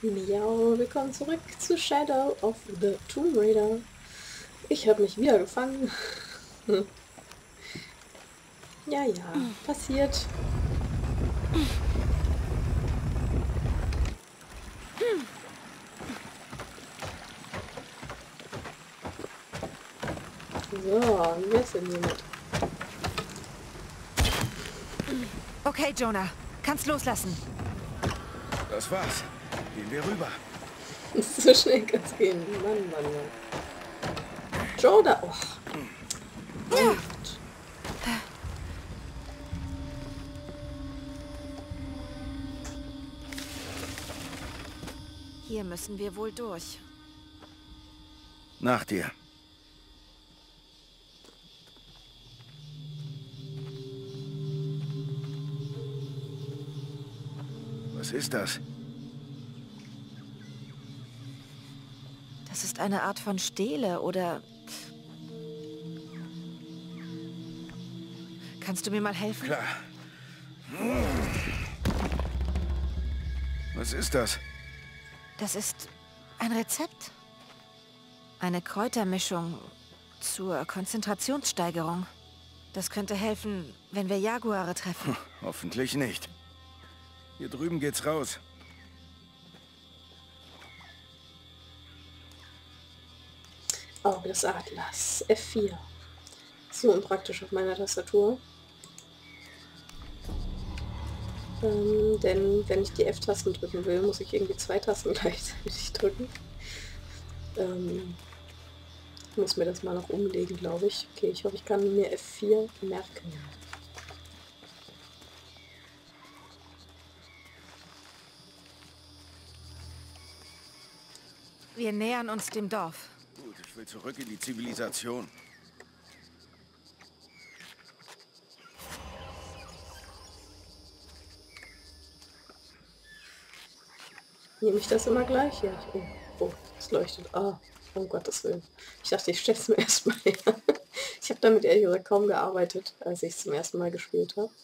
Ja, willkommen zurück zu Shadow of the Tomb Raider. Ich habe mich wieder gefangen. Ja, ja, passiert. So, wie wär's denn hiermit? Okay, Jonah. Kannst loslassen. Das war's. Gehen wir rüber. So schnell kann's gehen. Mann, Mann, Mann. Joe da. Oh, mein Gott. Hier müssen wir wohl durch. Nach dir. Was ist das? Das ist eine Art von Stele, oder... Kannst du mir mal helfen? Klar. Was ist das? Das ist ein Rezept. Eine Kräutermischung zur Konzentrationssteigerung. Das könnte helfen, wenn wir Jaguare treffen. Hoffentlich nicht. Hier drüben geht's raus. Auge des Adlers. F4. So unpraktisch auf meiner Tastatur. Denn wenn ich die F-Tasten drücken will, muss ich irgendwie 2 Tasten gleichzeitig drücken. Ich muss mir das mal noch umlegen, glaube ich. Okay, ich hoffe, ich kann mir F4 merken. Wir nähern uns dem Dorf. Gut, ich will zurück in die Zivilisation. Nehme ich das immer gleich? Ja. Oh, oh, es leuchtet. Ah, um Gottes Willen. Ich dachte, ich stelle es mir erstmal her. Ich habe damit ehrlich gesagt kaum gearbeitet, als ich es zum ersten Mal gespielt habe.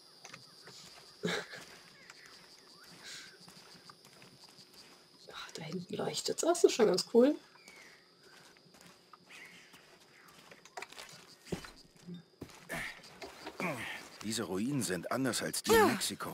Ach, da hinten leuchtet es. Das ist schon ganz cool. Diese Ruinen sind anders als die in Mexiko.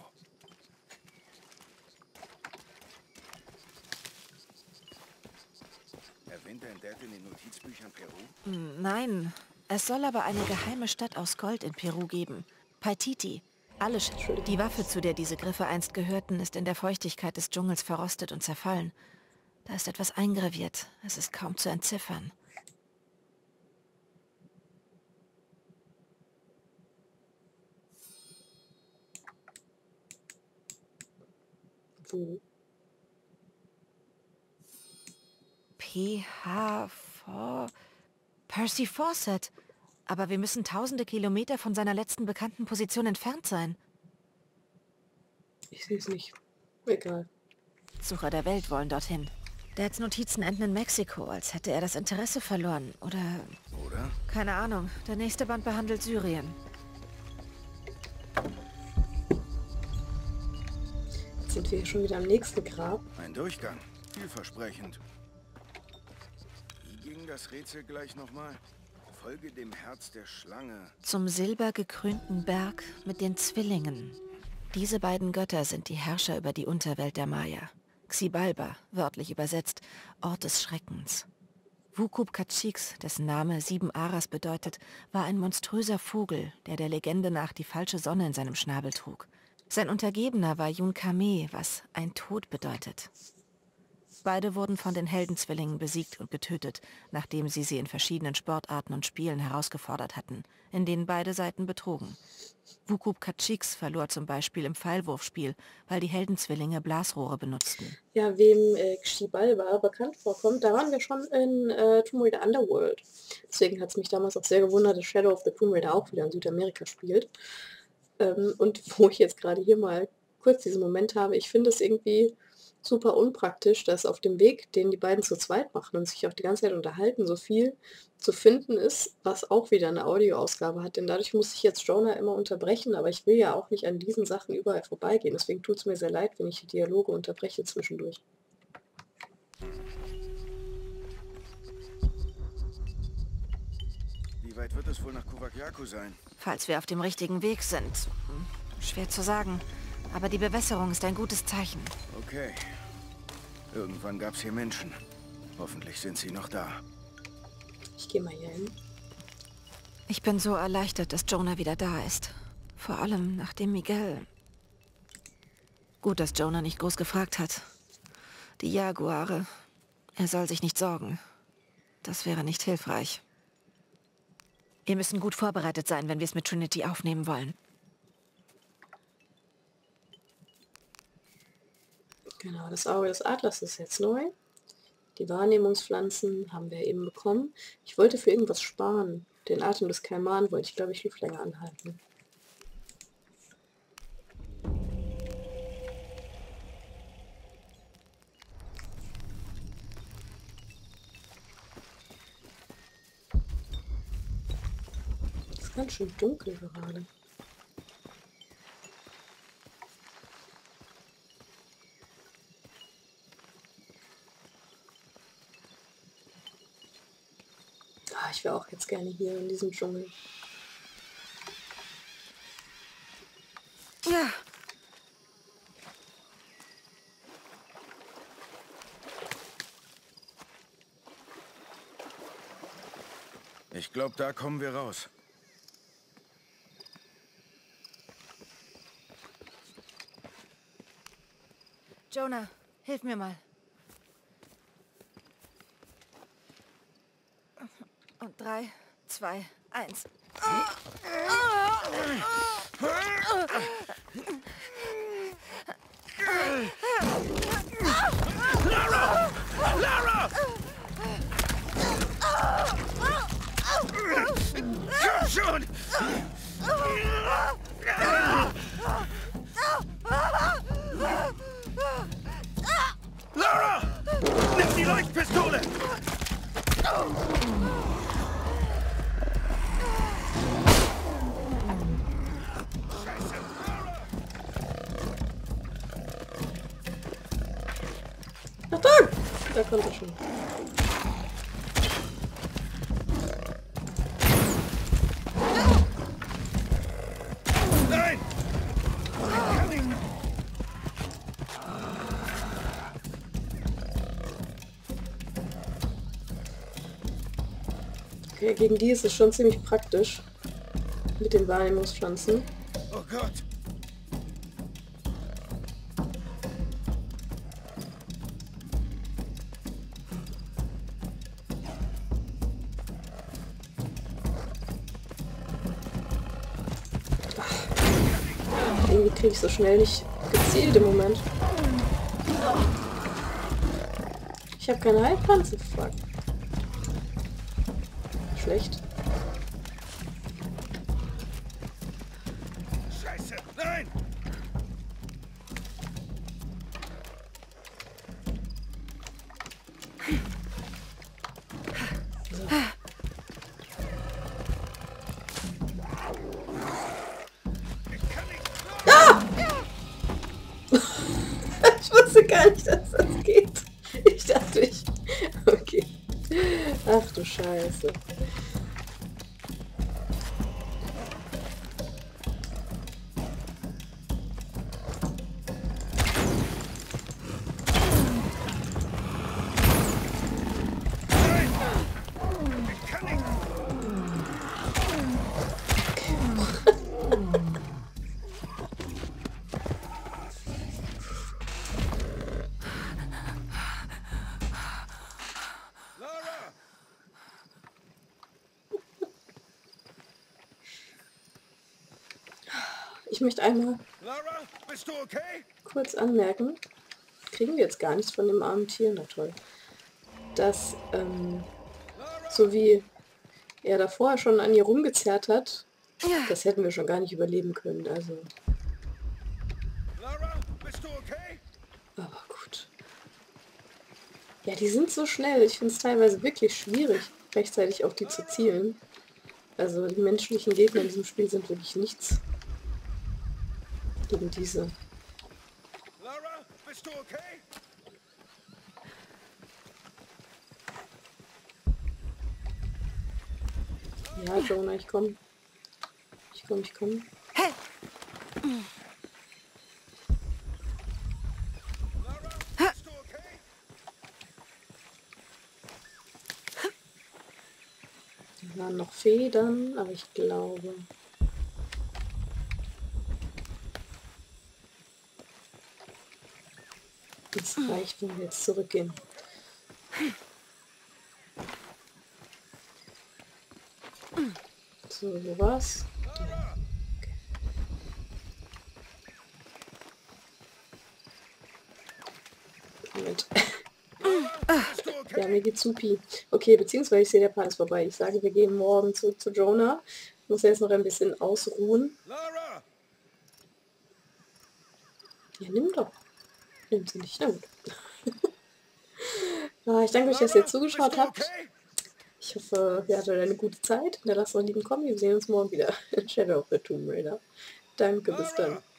Erwähnt dein Dad in den Notizbüchern Peru? Nein, es soll aber eine geheime Stadt aus Gold in Peru geben. Paititi. Die Waffe, zu der diese Griffe einst gehörten, ist in der Feuchtigkeit des Dschungels verrostet und zerfallen. Da ist etwas eingraviert. Es ist kaum zu entziffern. Wo? PH Percy Fawcett. Aber wir müssen tausende Kilometer von seiner letzten bekannten Position entfernt sein. Ich sehe es nicht. Egal. Sucher der Welt wollen dorthin. Dads Notizen enden in Mexiko, als hätte er das Interesse verloren. Oder... Oder? keine Ahnung. Der nächste Band behandelt Syrien. Jetzt sind wir hier schon wieder am nächsten Grab. Ein Durchgang. Vielversprechend. Wie ging das Rätsel gleich nochmal? Folge dem Herz der Schlange. Zum silbergekrönten Berg mit den Zwillingen. Diese beiden Götter sind die Herrscher über die Unterwelt der Maya. Xibalba, wörtlich übersetzt, Ort des Schreckens. Wukup-Ka'Chix, dessen Name 7 Aras bedeutet, war ein monströser Vogel, der Legende nach die falsche Sonne in seinem Schnabel trug. Sein Untergebener war Yun Kame, was ein Tod bedeutet. Beide wurden von den Heldenzwillingen besiegt und getötet, nachdem sie in verschiedenen Sportarten und Spielen herausgefordert hatten, in denen beide Seiten betrugen. Wukup-Ka'Chix verlor zum Beispiel im Pfeilwurfspiel, weil die Heldenzwillinge Blasrohre benutzten. Ja, wem Xibalba bekannt vorkommt, da waren wir schon in Tomb Raider Underworld. Deswegen hat es mich damals auch sehr gewundert, dass Shadow of the Tomb Raider auch wieder in Südamerika spielt. Und wo ich jetzt gerade hier mal kurz diesen Moment habe, ich finde es irgendwie super unpraktisch, dass auf dem Weg, den die beiden zu zweit machen und sich auch die ganze Zeit unterhalten, so viel zu finden ist, was auch wieder eine Audioausgabe hat. Denn dadurch muss ich jetzt Jonah immer unterbrechen, aber ich will ja auch nicht an diesen Sachen überall vorbeigehen. Deswegen tut es mir sehr leid, wenn ich die Dialoge unterbreche zwischendurch. Wie weit wird es wohl nach Kovakiaku sein? Falls wir auf dem richtigen Weg sind. Schwer zu sagen. Aber die Bewässerung ist ein gutes Zeichen. Okay. Irgendwann gab es hier Menschen. Hoffentlich sind sie noch da. Ich gehe mal hier hin. Ich bin so erleichtert, dass Jonah wieder da ist. Vor allem nachdem Miguel... Gut, dass Jonah nicht groß gefragt hat. Die Jaguare. Er soll sich nicht sorgen. Das wäre nicht hilfreich. Wir müssen gut vorbereitet sein, wenn wir es mit Trinity aufnehmen wollen. Genau, das Auge des Adlers ist jetzt neu. Die Wahrnehmungspflanzen haben wir eben bekommen. Ich wollte für irgendwas sparen. Den Atem des Kaiman wollte ich, glaube ich, viel länger anhalten. Es ist ganz schön dunkel gerade. Ich wäre auch jetzt gerne hier in diesem Dschungel. Ja. Ich glaube, da kommen wir raus. Jonah, hilf mir mal. Und 3, 2, 1. Lara! Lara! Komm schon! Lara! Nimm die Leuchtpistole! Achtung! Da kommt er schon. Nein! Okay, gegen die ist es schon ziemlich praktisch. Mit den Wahrnehmungspflanzen. Oh Gott! Irgendwie kriege ich so schnell nicht gezielt im Moment. Ich habe keine Heilpflanze. Fuck. Schlecht. Scheiße! Nein! Ich wusste gar nicht, dass das geht. Ich dachte ich... Okay. Ach du Scheiße. Ich möchte einmal Lara, bist du okay? kurz anmerken, kriegen wir jetzt gar nichts von dem armen Tier, na toll, dass, so wie er da vorher schon an ihr rumgezerrt hat, das hätten wir schon gar nicht überleben können, also. Lara, bist du okay? Aber gut. Ja, die sind so schnell, ich finde es teilweise wirklich schwierig, rechtzeitig auf die zu zielen. Also die menschlichen Gegner in diesem Spiel sind wirklich nichts gegen diese. Lara, bist du okay? Ja, Jonah, ich komme. Ich komme. Da waren noch Federn, aber ich glaube... Es reicht, wenn wir jetzt zurückgehen. So, wo war's? Okay. Moment. Ja, mir geht's supi. Okay, beziehungsweise ich sehe, der Part ist vorbei. Ich sage, wir gehen morgen zurück zu Jonah. Ich muss jetzt noch ein bisschen ausruhen. Ja, nimm doch. Nimm sie nicht, na gut. Ich danke euch, dass ihr zugeschaut habt. Ich hoffe, ihr hattet eine gute Zeit. Hinterlasst noch einen lieben Kommi. Wir sehen uns morgen wieder in Shadow of the Tomb Raider. Danke, bis dann.